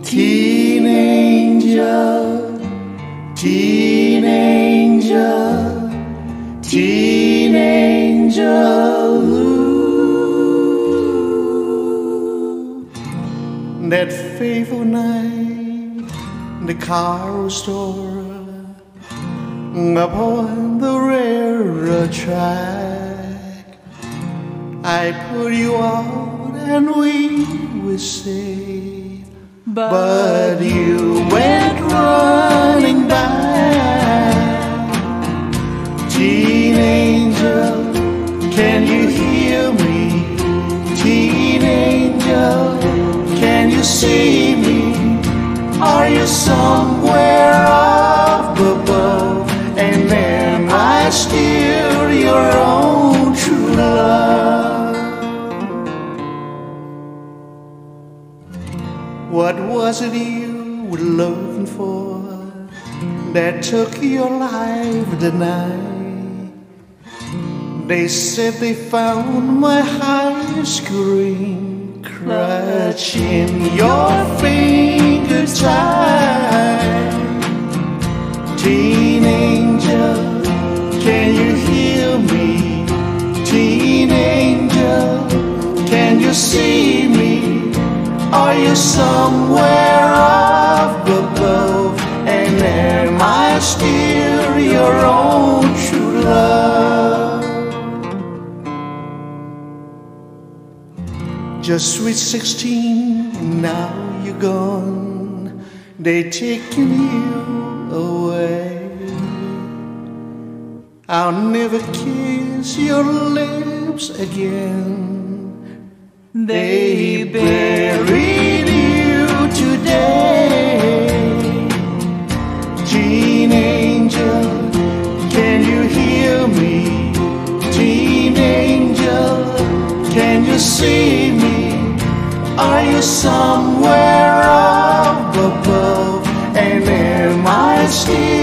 Teen angel, teen angel, teen angel. Ooh. That fateful night, the car was stolen upon the railroad track. I put you out and we were safe, but you went running back. Teen angel, can you hear me? Teen angel, can you see me? Are you somewhere up above? And am I still your own true love? What was it you were looking for that took your life that night? They said they found my high school ring clutching your finger tight. Teen angel, can you hear me? Teen angel, can you see me? Are you somewhere up above? And am I still your own true love? Just sweet 16, and now you're gone. They taken you away. I'll never kiss your lips again. They buried you today. Teen angel, can you hear me? Teen angel, can you see me? Are you somewhere up above? And am I still